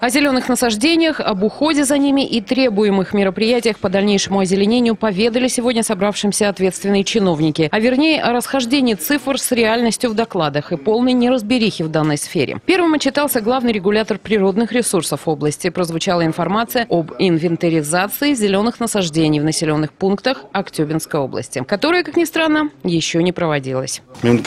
О зеленых насаждениях, об уходе за ними и требуемых мероприятиях по дальнейшему озеленению поведали сегодня собравшимся ответственные чиновники. А вернее, о расхождении цифр с реальностью в докладах и полной неразберихе в данной сфере. Первым отчитался главный регулятор природных ресурсов области. Прозвучала информация об инвентаризации зеленых насаждений в населенных пунктах Актюбинской области, которая, как ни странно, еще не проводилась.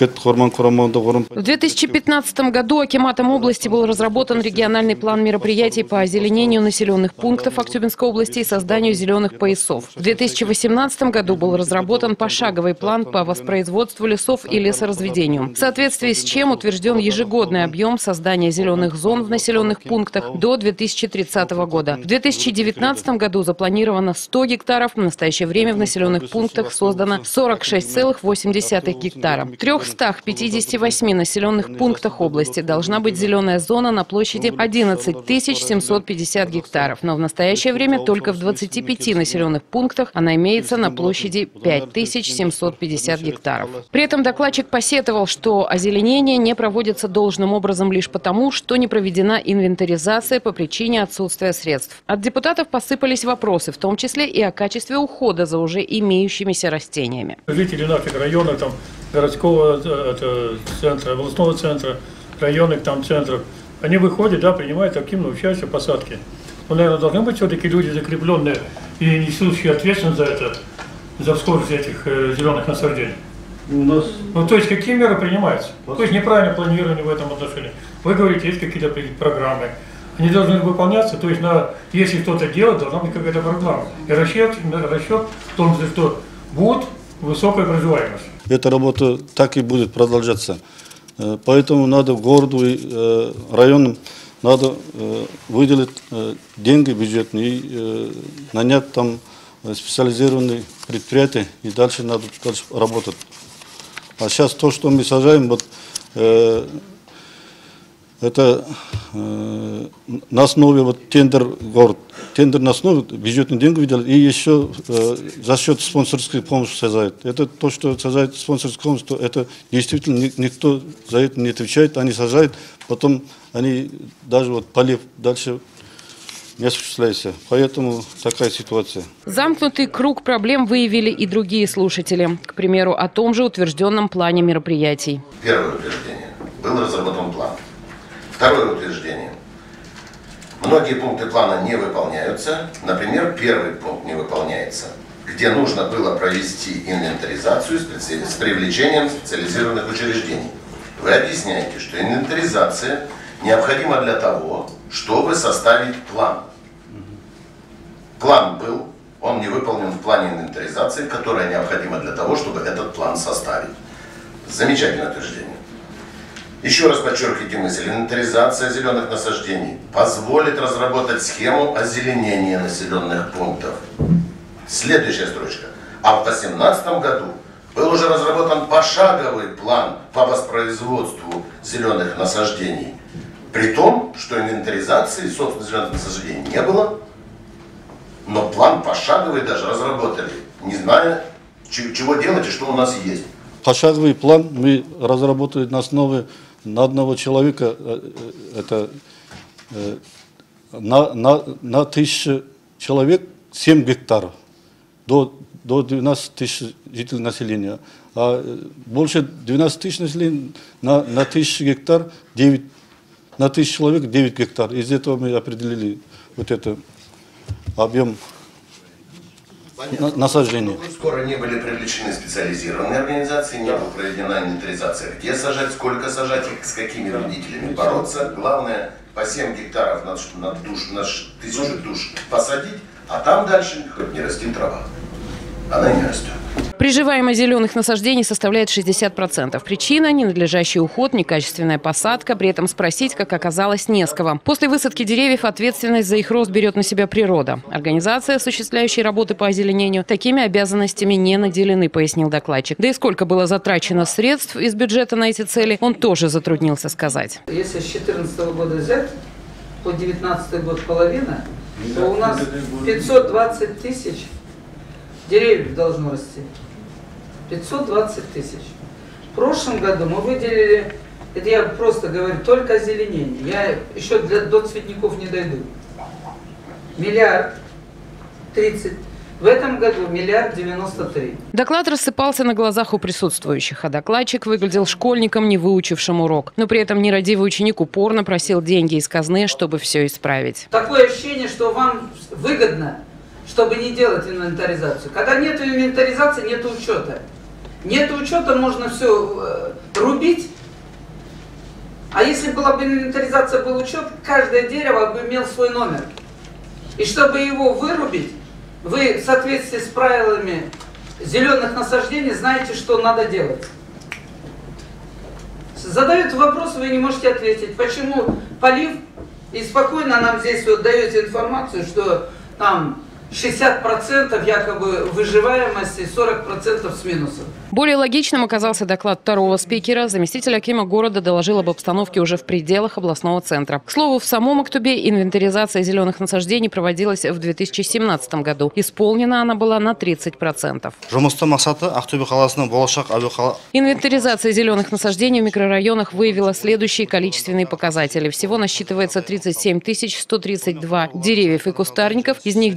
В 2015 году акиматом области был разработан региональный план мероприятий по озеленению населенных пунктов Актюбинской области и созданию зеленых поясов. В 2018 году был разработан пошаговый план по воспроизводству лесов и лесоразведению, в соответствии с чем утвержден ежегодный объем создания зеленых зон в населенных пунктах до 2030 года. В 2019 году запланировано 100 гектаров, в настоящее время в населенных пунктах создано 46,8 гектара. В 358 населенных пунктах области должна быть зеленая зона на площади 11 750 гектаров, но в настоящее время только в 25 населенных пунктах она имеется на площади 5750 гектаров. При этом докладчик посетовал, что озеленение не проводится должным образом лишь потому, что не проведена инвентаризация по причине отсутствия средств. От депутатов посыпались вопросы, в том числе и о качестве ухода за уже имеющимися растениями. Жители наших районов, там, городского центра, областного центра, районных там центров, они выходят, да, принимают активное участие в посадке. Но, наверное, должны быть все-таки люди закрепленные и несущие ответственность за это, за скорость этих зеленых насаждений. Ну, то есть, какие меры принимаются? То есть, неправильное планирование в этом отношении. Вы говорите, есть какие-то программы. Они должны выполняться, то есть, если кто-то делает, должна быть какая-то программа. И расчет в том, что будет высокая проживаемость. Эта работа так и будет продолжаться. Поэтому надо городу и районам надо выделить деньги бюджетные и нанять там специализированные предприятия, и дальше надо работать. А сейчас то, что мы сажаем, вот, это на основе вот, город, тендер на основе бюджетные деньги выделяют, и еще за счет спонсорской помощи сажают. Это то, что сажает спонсорскую помощь, то это действительно никто за это не отвечает, они сажают, потом они даже вот полив дальше не осуществляется. Поэтому такая ситуация. Замкнутый круг проблем выявили и другие слушатели. К примеру, о том же утвержденном плане мероприятий. Первое утверждение. Был разработан план. Второе утверждение. Многие пункты плана не выполняются. Например, первый пункт не выполняется, где нужно было провести инвентаризацию с привлечением специализированных учреждений. Вы объясняете, что инвентаризация необходима для того, чтобы составить план. План был, он не выполнен в плане инвентаризации, которая необходима для того, чтобы этот план составить. Замечательное утверждение. Еще раз подчеркивайте мысль. Инвентаризация зеленых насаждений позволит разработать схему озеленения населенных пунктов. Следующая строчка. А в 2018 году был уже разработан пошаговый план по воспроизводству зеленых насаждений. При том, что инвентаризации, собственно, зеленых насаждений не было, но план пошаговый даже разработали, не зная, чего делать и что у нас есть. Пошаговый план мы разработали на основе на одного человека, это на 1000 человек 7 гектаров, до 12 тысяч жителей населения. А больше 12 тысяч населения на 1000 гектар, на 1000 человек 9 гектар. Из этого мы определили вот это объем насаждения. Скоро не были привлечены специализированные организации, не была проведена инвентаризация. Где сажать, сколько сажать, с какими вредителями бороться. Главное, по 7 гектаров на 1000 душ посадить, а там дальше хоть не растет трава. Она не растет. Приживаемость зеленых насаждений составляет 60%. Причина – ненадлежащий уход, некачественная посадка. При этом спросить, как оказалось, не с кого. После высадки деревьев ответственность за их рост берет на себя природа. Организации, осуществляющие работы по озеленению, такими обязанностями не наделены, пояснил докладчик. Да и сколько было затрачено средств из бюджета на эти цели, он тоже затруднился сказать. Если с 2014 года взять, по 2019 год половина, то у нас 520 тысяч деревьев должно расти. 520 тысяч. В прошлом году мы выделили Это я просто говорю только озеленение. Я еще до цветников не дойду. 1 30 000 000. В этом году 1 93 000 000. Доклад рассыпался на глазах у присутствующих, а докладчик выглядел школьником, не выучившим урок. Но при этом нерадивый ученик упорно просил деньги из казны, чтобы все исправить. Такое ощущение, что вам выгодно, чтобы не делать инвентаризацию. Когда нет инвентаризации, нет учета. Нет учета, можно все рубить. А если была бы инвентаризация, был учет, каждое дерево бы имел свой номер. И чтобы его вырубить, вы в соответствии с правилами зеленых насаждений знаете, что надо делать. Задают вопрос, вы не можете ответить. Почему полив, и спокойно нам здесь вот даете информацию, что там 60% якобы выживаемости, 40% с минусом. Более логичным оказался доклад второго спикера. Заместитель акима города доложил об обстановке уже в пределах областного центра. К слову, в самом Актубе инвентаризация зеленых насаждений проводилась в 2017 году. Исполнена она была на 30%. Инвентаризация зеленых насаждений в микрорайонах выявила следующие количественные показатели. Всего насчитывается 37 132 деревьев и кустарников, из них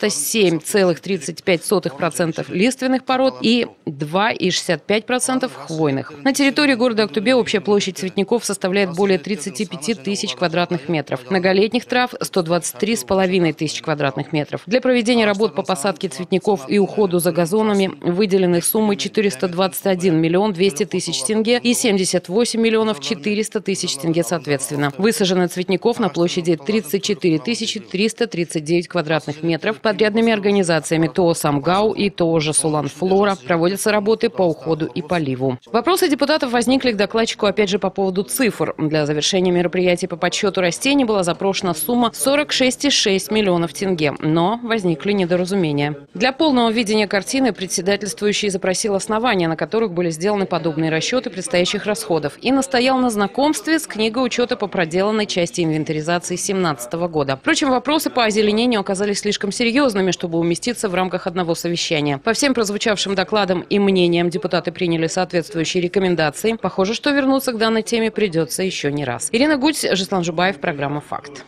97,35% лиственных пород и 2,65% хвойных. На территории города Актубе общая площадь цветников составляет более 35 тысяч квадратных метров. Многолетних трав – 123,5 тысяч квадратных метров. Для проведения работ по посадке цветников и уходу за газонами выделены суммы 421 миллион 200 тысяч тенге и 78 миллионов 400 тысяч тенге соответственно. Высажено цветников на площади 34 339 квадратных метров. Подрядными организациями ТО «Самгау» и ТО «Жасулан Флора» проводятся работы по уходу и поливу. Вопросы депутатов возникли к докладчику опять же по поводу цифр. Для завершения мероприятий по подсчету растений была запрошена сумма 46,6 миллионов тенге, но возникли недоразумения. Для полного видения картины председательствующий запросил основания, на которых были сделаны подобные расчеты предстоящих расходов, и настоял на знакомстве с книгой учета по проделанной части инвентаризации 2017 года. Впрочем, вопросы по озеленению оказались слишком серьезными, чтобы уместиться в рамках одного совещания. По всем прозвучавшим докладам и мнениям депутаты приняли соответствующие рекомендации. Похоже, что вернуться к данной теме придется еще не раз. Ирина Гудь, Жаслан Жубаев, программа «Факт».